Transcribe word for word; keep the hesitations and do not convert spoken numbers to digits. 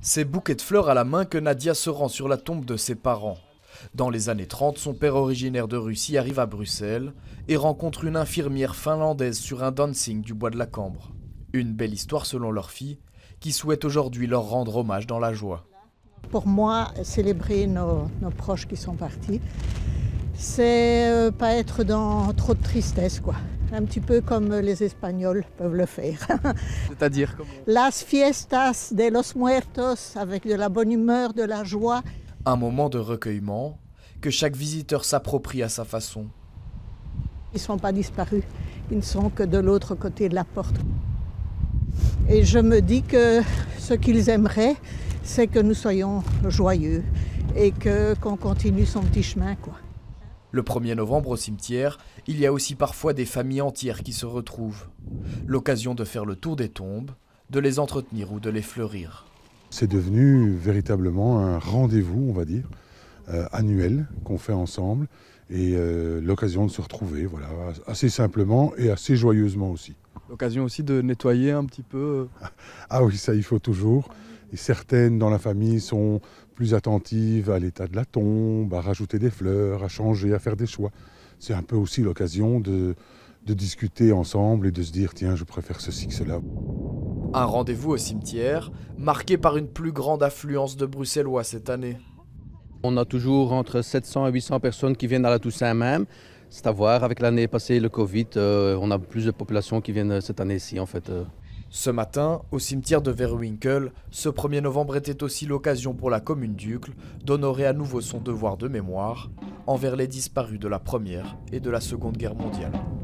C'est bouquet de fleurs à la main que Nadia se rend sur la tombe de ses parents. Dans les années trente, son père originaire de Russie arrive à Bruxelles et rencontre une infirmière finlandaise sur un dancing du bois de la Cambre. Une belle histoire selon leur fille, qui souhaite aujourd'hui leur rendre hommage dans la joie. Pour moi, célébrer nos, nos proches qui sont partis, c'est euh, pas être dans trop de tristesse, quoi. Un petit peu comme les Espagnols peuvent le faire. C'est-à-dire comment? Las fiestas de los muertos, avec de la bonne humeur, de la joie. Un moment de recueillement que chaque visiteur s'approprie à sa façon. Ils ne sont pas disparus, ils ne sont que de l'autre côté de la porte. Et je me dis que ce qu'ils aimeraient, c'est que nous soyons joyeux et que, qu'on continue son petit chemin, quoi. Le premier novembre au cimetière, il y a aussi parfois des familles entières qui se retrouvent. L'occasion de faire le tour des tombes, de les entretenir ou de les fleurir. C'est devenu véritablement un rendez-vous, on va dire, euh, annuel qu'on fait ensemble et euh, l'occasion de se retrouver, voilà, assez simplement et assez joyeusement aussi. L'occasion aussi de nettoyer un petit peu. Ah oui, ça il faut toujours. Et certaines dans la famille sont plus attentives à l'état de la tombe, à rajouter des fleurs, à changer, à faire des choix. C'est un peu aussi l'occasion de, de discuter ensemble et de se dire tiens, je préfère ceci que cela. Un rendez-vous au cimetière, marqué par une plus grande affluence de Bruxellois cette année. On a toujours entre sept cents et huit cents personnes qui viennent à la Toussaint même. C'est à voir, avec l'année passée, le Covid, euh, on a plus de populations qui viennent cette année-ci en fait. Euh. Ce matin, au cimetière de Verwinkel, ce premier novembre était aussi l'occasion pour la commune d'Uccle d'honorer à nouveau son devoir de mémoire envers les disparus de la Première et de la Seconde Guerre mondiale.